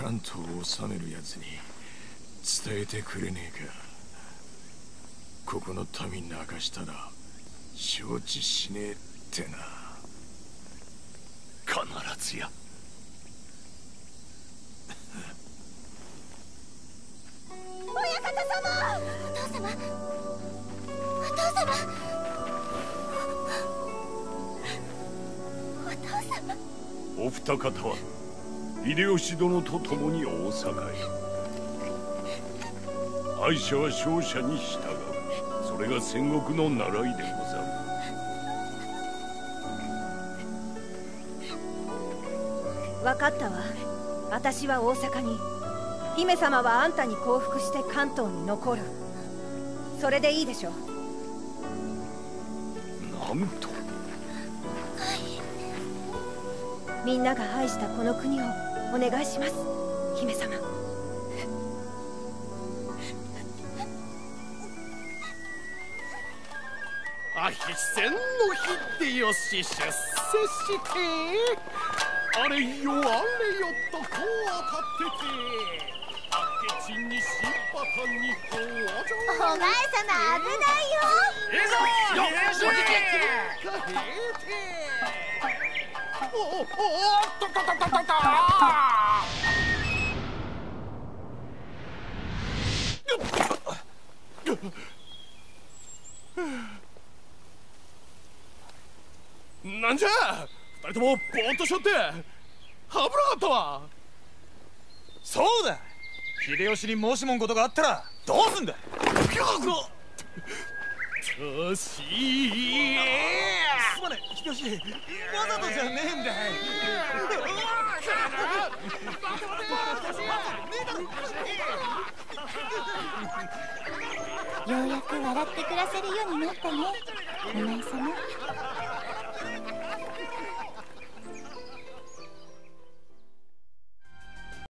関東を治めるやつに伝えてくれねえか。ここの民泣かしたら承知しねえってな。 必ずや。 親方様、お父様、お父様、お父様。 お二方は秀吉殿と共に大阪へ。敗者は勝者に従う、それが戦国の習いでござる。 分かったわ。私は大阪に、姫様はあんたに降伏して関東に残る。それでいいでしょ。 なんと。 みんなが愛したこの国をお願いします、姫様。 非戦の秀吉出世してあれよあれよとこう当たってて明智に新発に登場。 お前様危ないよ。 いいぞ秀吉。おっとととととと。なんじゃ二人ともぼーっとしょって危なかったわ。 そうだ、秀吉に申しもんことがあったらどうすんだ。 としーすまねえ秀吉、わざとじゃねえんだ。 ようやく笑って暮らせるようになったね、お前様。